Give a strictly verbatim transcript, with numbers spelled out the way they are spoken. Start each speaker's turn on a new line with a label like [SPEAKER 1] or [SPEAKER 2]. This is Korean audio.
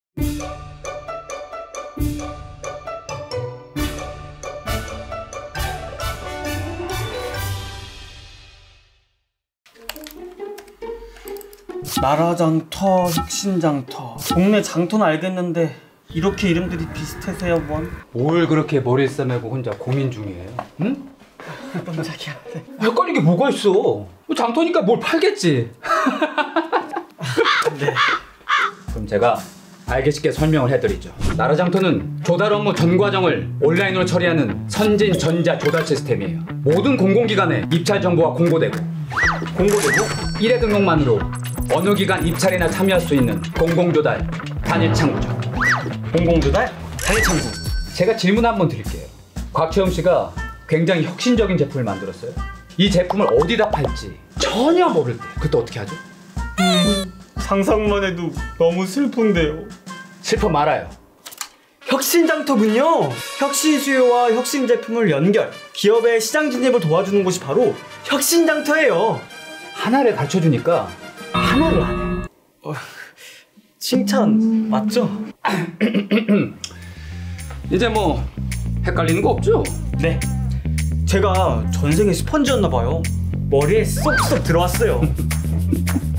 [SPEAKER 1] 나라장터, 혁신장터. 동네 장터는 알겠는데 이렇게 이름들이 비슷해서요, 뭔?
[SPEAKER 2] 뭘 그렇게 머리 싸매고 혼자 고민 중이에요? 응?
[SPEAKER 1] 깜짝이야.
[SPEAKER 2] 헷갈린 게 뭐가 있어? 장터니까 뭘 팔겠지.
[SPEAKER 1] 네.
[SPEAKER 2] 그럼 제가 알기 쉽게 설명을 해드리죠. 나라장터는 조달 업무 전 과정을 온라인으로 처리하는 선진 전자 조달 시스템이에요. 모든 공공기관에 입찰 정보가 공고되고 공고되고 일 회 등록만으로 어느 기관 입찰이나 참여할 수 있는 공공조달 단일 창구죠.
[SPEAKER 1] 공공조달 단일 창구.
[SPEAKER 2] 제가 질문 한번 드릴게요. 곽채영 씨가 굉장히 혁신적인 제품을 만들었어요. 이 제품을 어디다 팔지 전혀 모를 때 그때 어떻게 하죠?
[SPEAKER 1] 음, 상상만 해도 너무 슬픈데요.
[SPEAKER 2] 슬퍼 말아요.
[SPEAKER 1] 혁신장터군요. 혁신 수요와 혁신 제품을 연결, 기업의 시장 진입을 도와주는 곳이 바로 혁신장터예요.
[SPEAKER 2] 하나를 가르쳐주니까 하나를 안 해.
[SPEAKER 1] 어, 칭찬 맞죠?
[SPEAKER 2] 이제 뭐 헷갈리는 거 없죠?
[SPEAKER 1] 네. 제가 전생에 스펀지였나 봐요. 머리에 쏙쏙 들어왔어요.